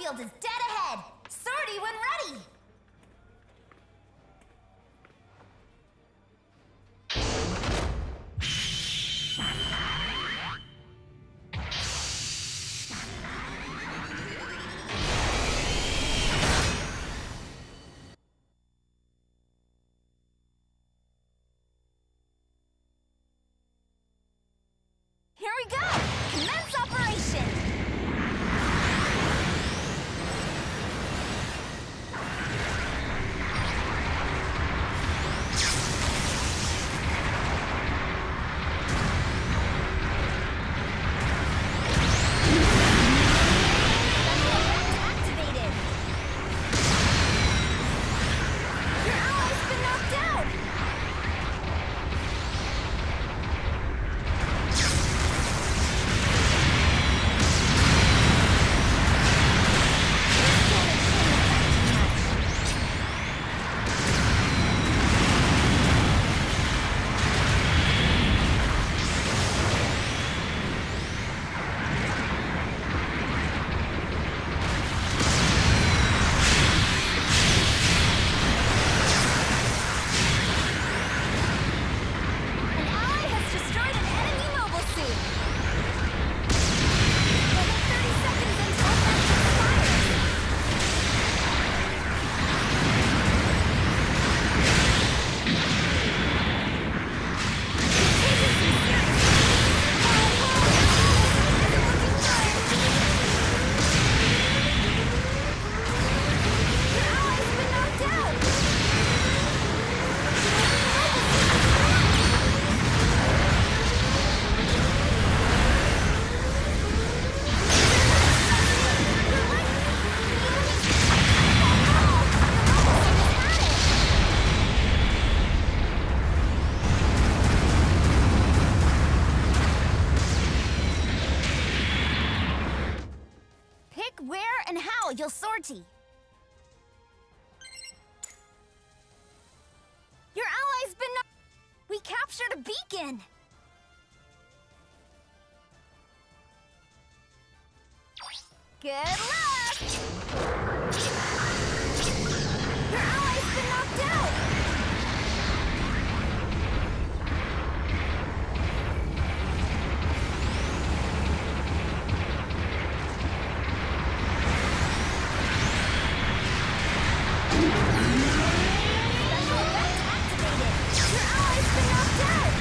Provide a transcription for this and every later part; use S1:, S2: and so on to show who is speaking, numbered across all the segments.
S1: battlefield is dead ahead! Sortie when ready! Here we go! Commence operation! Activated! Your ally's been knocked out! An ally has destroyed an enemy mobile suit! We'll hit 30 seconds until effect expires! Your ally's been knocked out! Pick where and how you'll sortie. Your ally's been We captured a beacon! Good luck! Your ally's been knocked out! Special effect activated! Your ally's been knocked out!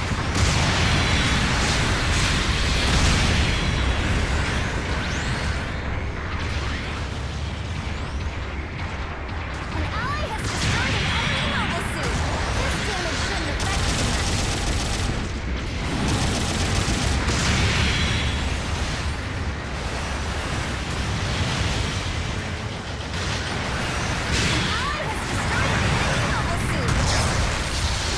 S1: An ally has destroyed an enemy mobile suit! This damage shouldn't affect you much. An ally has destroyed an enemy mobile suit!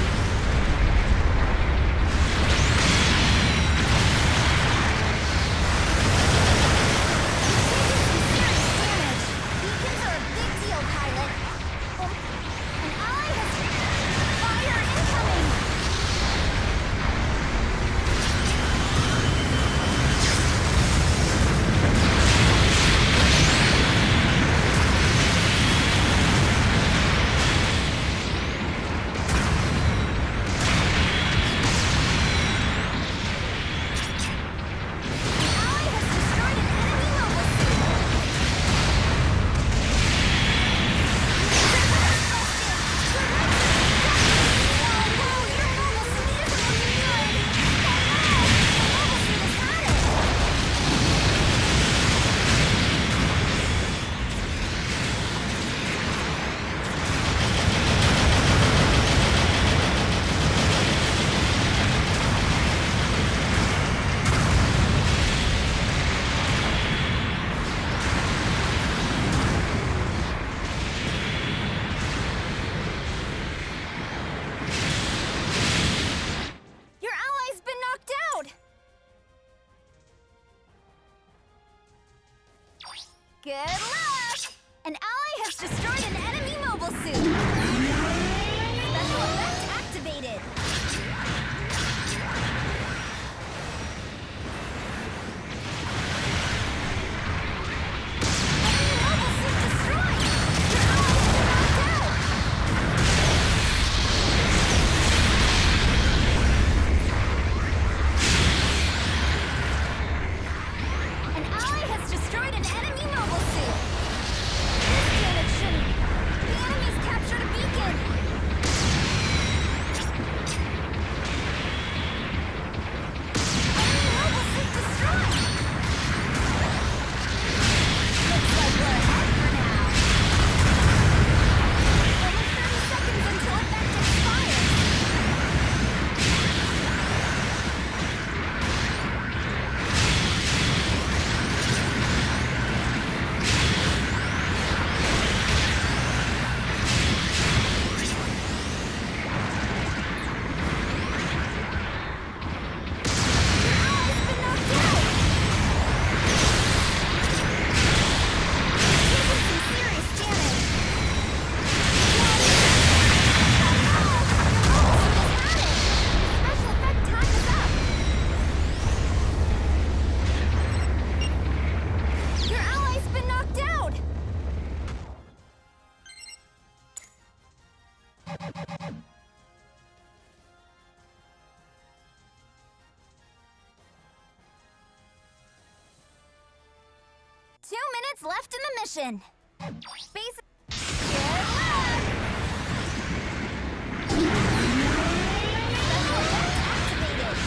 S1: Serious damage! Beacons are a big deal, pilot! An ally has... Fire incoming! An ally has destroyed an enemy mobile suit! Your ally's been knocked out! Good luck! An ally has destroyed an enemy mobile suit! Special effect activated! An minutes left in the mission. Basic. Good luck! Activated.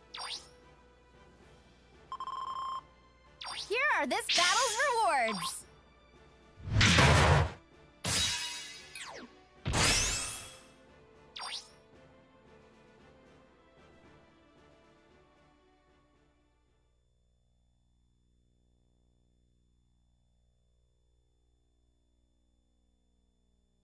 S1: Here are this battle's rewards.